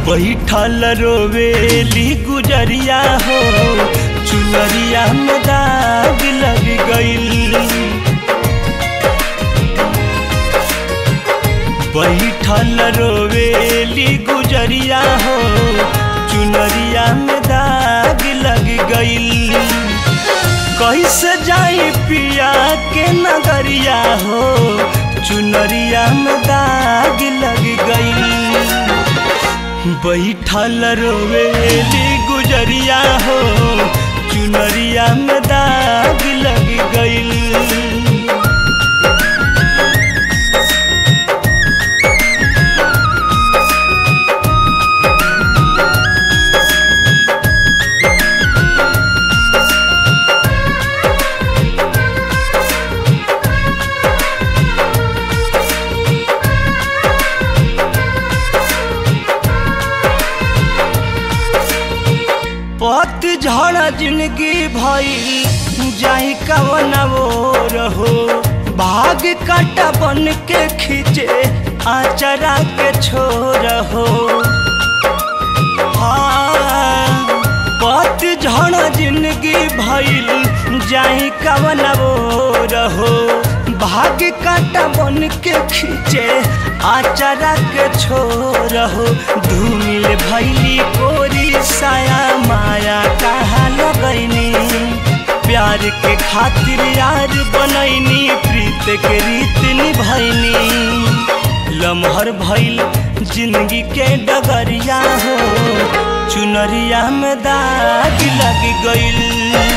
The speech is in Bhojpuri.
बैठल रोवेली गुजरिया हो चुनरिया में दाग लग गइल। बैठल रोवेली गुजरिया हो चुनरिया में दाग लग गइल। कैसे जाई पिया के नगरिया हो चुनरिया में दाग लग गइल। बैठल रोवेली गुजरिया हो चुनरिया में दाग लग गइल। पतझड़ जिंदगी भइल जाई कवन ओर हो भाग काटा बन के खींचे आचरा के छोर हो। पतझड़ जिंदगी भइल जाई कवन ओर हो भाग काटा बन के खींचे आचरा के छोर हो। धूमिल भैली कोरी साया माया कहाँ लगैनी प्यार के खातिर यार बनैनी प्रीत के रीत निभैनी। लम्हर भइल जिंदगी के डगरिया हो चुनरिया में दाग लग गइल।